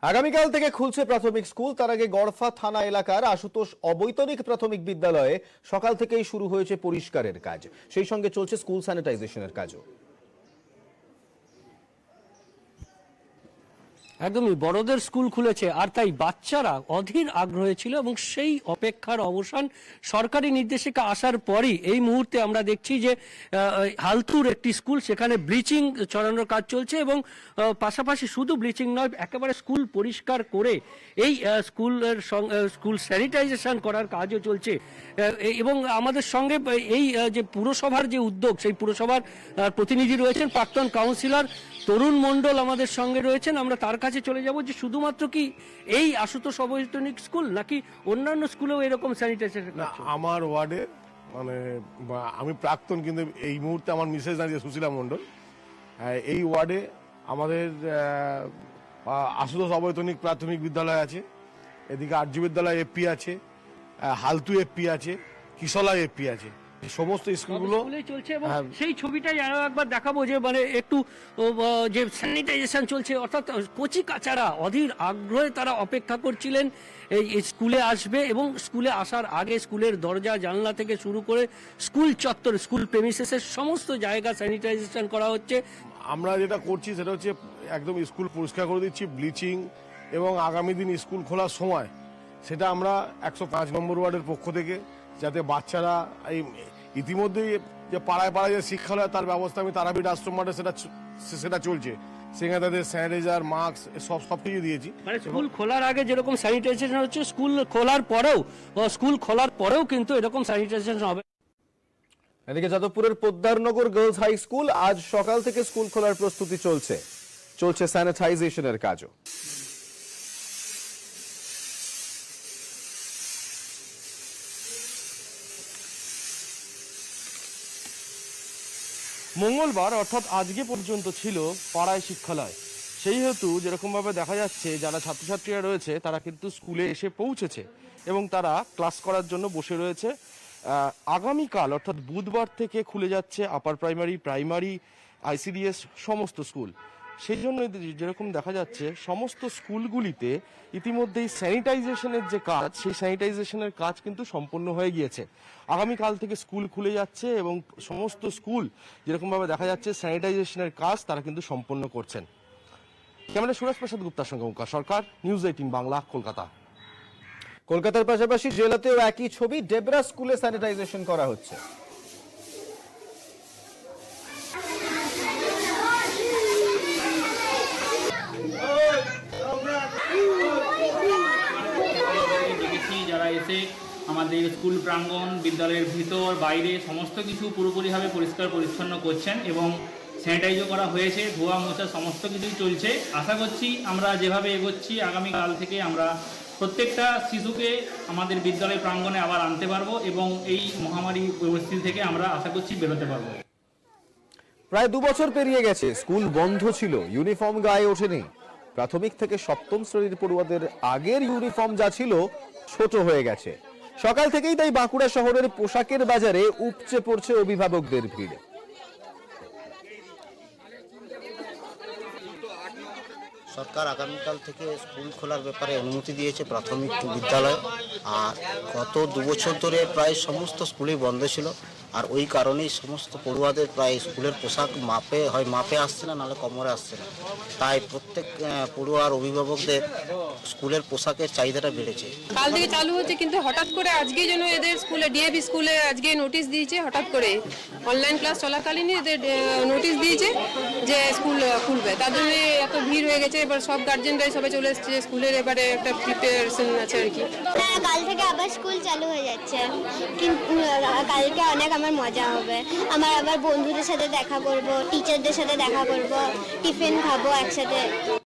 আগামীকাল থেকে খুলছে প্রাথমিক স্কুল। তার আগে গড়ফা থানা এলাকার আশুতোষ অবৈতনিক প্রাথমিক বিদ্যালয়ে সকাল থেকেই শুরু হয়েছে পরিষ্কারের কাজ, সেই সঙ্গে চলছে স্কুল স্যানিটাইজেশনের কাজও। একদমই বড়দের স্কুল খুলেছে, আর তাই বাচ্চারা অধীর আগ্রহে ছিল এবং সেই অপেক্ষার অবসান সরকারি নির্দেশিকা আসার পরই এই মুহূর্তে আমরা দেখছি যে হালতুর একটি স্কুল, সেখানে ব্লিচিং ছড়ানোর কাজ চলছে এবং পাশাপাশি শুধু ব্লিচিং নয়, একেবারে স্কুল পরিষ্কার করে এই স্কুল স্যানিটাইজেশন করার কাজও চলছে। এবং আমাদের সঙ্গে এই যে পুরসভার যে উদ্যোগ, সেই পুরসভার প্রতিনিধি রয়েছেন প্রাক্তন কাউন্সিলর তরুণ মণ্ডল আমাদের সঙ্গে রয়েছেন। আমরা তার কাছে চলে যাব যে শুধুমাত্র কি এই আশুতোষ অবৈতনিক স্কুল নাকি অন্যান্য স্কুলেও এরকম স্যানিটাইজেশন? আমার ওয়ার্ডে মানে আমি প্রাক্তন, কিন্তু এই মুহূর্তে আমার মিসেস দাঁড়িয়ে সুশীলা মণ্ডল। এই ওয়ার্ডে আমাদের আশুতোষ অবৈতনিক প্রাথমিক বিদ্যালয় আছে, এদিকে আর্য বিদ্যালয় এফপি আছে, হালতু এফপি আছে, কিশলা এফপি আছে। সমস্ত স্কুলগুলো চলছে এবং সেই ছবিটাই আরো একবার দেখাবো যে মানে একটু যে স্যানিটাইজেশন চলছে, অর্থাৎ কচি কাচারা অধীর আগ্রহে তারা অপেক্ষা করছিলেন এই স্কুলে আসবে এবং স্কুলে আসার আগে স্কুলের দরজা জানলা থেকে শুরু করে স্কুল চত্বর, স্কুল প্রেমিসেসের সমস্ত জায়গা স্যানিটাইজেশন করা হচ্ছে। আমরা যেটা করছি সেটা হচ্ছে একদম স্কুল পরিষ্কার করে দিচ্ছি, ব্লিচিং, এবং আগামী দিন স্কুল খোলার সময় সেটা আমরা 105 নম্বর ওয়ার্ডের পক্ষ থেকে, যাতে বাচ্চারা এই ইতিমধ্যেই যে পাড়ায় পাড়ায় যে শিক্ষালয় তার ব্যবস্থা আমি তারাপীঠ আশ্রম মাঠে সেটা চলছে, সেখানে তাদের স্যানিটাইজার, মাস্ক সব কিছু দিয়েছি। মানে স্কুল খোলার আগে যেরকম স্যানিটাইজেশন হচ্ছে, স্কুল খোলার পরেও কিন্তু এরকম স্যানিটাইজেশন হবে। এদিকে যাদবপুরের পোদ্দারনগর গার্লস হাই স্কুল আজ সকাল থেকে স্কুল খোলার প্রস্তুতি চলছে স্যানিটাইজেশনের কাজও। মঙ্গলবার অর্থাৎ আজকে পর্যন্ত ছিল পাড়ায় শিক্ষালয়, সেই হেতু যেরকমভাবে দেখা যাচ্ছে যারা ছাত্রছাত্রীরা রয়েছে তারা কিন্তু স্কুলে এসে পৌঁছেছে এবং তারা ক্লাস করার জন্য বসে রয়েছে। আগামীকাল অর্থাৎ বুধবার থেকে খুলে যাচ্ছে আপার প্রাইমারি আইসিডিএস সমস্ত স্কুল। সেই জন্য যেরকম দেখা যাচ্ছে সমস্ত স্কুলগুলিতে ইতিমধ্যেই স্যানিটাইজেশনের যে কাজ, সেই স্যানিটাইজেশনের কাজ কিন্তু সম্পন্ন হয়ে গিয়েছে। আগামীকাল থেকে স্কুল খুলে যাচ্ছে এবং সমস্ত স্কুল যেরকমভাবে দেখা যাচ্ছে স্যানিটাইজেশনের কাজ তারা কিন্তু সম্পন্ন করছেন। ক্যামেরা সুরেশ প্রসাদ গুপ্তার সঙ্গে ওঙ্কার সরকার, নিউজ 18 বাংলা, কলকাতা। কলকাতার পাশাপাশি জেলাতেও একই ছবি, ডেবরা স্কুলে স্যানিটাইজেশন করা হচ্ছে। যারা এসে আমাদের স্কুল প্রাঙ্গণ, বিদ্যালয়ের ভিতর বাইরে সমস্ত কিছু পুরোপুরিভাবে পরিষ্কার পরিচ্ছন্ন করছেন এবং স্যানিটাইজও করা হয়েছে, ধোয়া মোছা সমস্ত কিছুই চলছে। আশা করছি আমরা যেভাবে এগোচ্ছি আগামীকাল থেকে আমরা প্রত্যেকটা শিশুকে আমাদের বিদ্যালয় প্রাঙ্গণে আবার আনতে পারবো এবং এই মহামারী পরিস্থিতি থেকে আমরা আশা করছি বেরোতে পারবো। প্রায় 2 বছর পেরিয়ে গেছে, স্কুল বন্ধ ছিল, ইউনিফর্ম গায়ে ওঠেনি। প্রাথমিক থেকে 7ম শ্রেণীর পড়ুয়াদের আগের ইউনিফর্ম যা ছিল ছোট হয়ে গেছে। সকাল থেকেই তাই বাঁকুড়া শহরের পোশাকের বাজারে উপচে পড়ছে অভিভাবকদের ভিড়। সরকার আগামীকাল থেকে স্কুল খোলার ব্যাপারে অনুমতি দিয়েছে প্রাথমিক বিদ্যালয়। আর গত 2 বছর ধরে প্রায় সমস্ত স্কুলই বন্ধ ছিল, আর ওই কারণেই সমস্ত পড়ুয়াদের প্রায় স্কুলের পোশাক মাপে আসছে না, নাহলে কোমরে আসছে না। তাই প্রত্যেক পড়ুয়ার অভিভাবকদের স্কুলের পোশাকের চাহিদাটা বেড়েছে। কাল থেকে চালু হচ্ছে, কিন্তু হঠাৎ করে আজকে যেন এদের স্কুলে ডিএভি স্কুলে আজকে নোটিশ দিয়েছে, হঠাৎ করে অনলাইন ক্লাস চলাকালীনই এদের নোটিশ দিয়েছে যে স্কুল খুলবে। তার জন্য এত ভিড় হয়ে গেছে। এবার সব গার্জেনরাই সবাই চলে এসেছে স্কুলের, এবারে একটা প্রিপারেশন আছে আর কি। কাল থেকে আবার স্কুল চালু হয়ে যাচ্ছে, কিন্তু কালকে অনেক আমার মজা হবে। আমার আবার বন্ধুদের সাথে দেখা করব, টিচারদের সাথে দেখা করব, টিফিন খাবো একসাথে।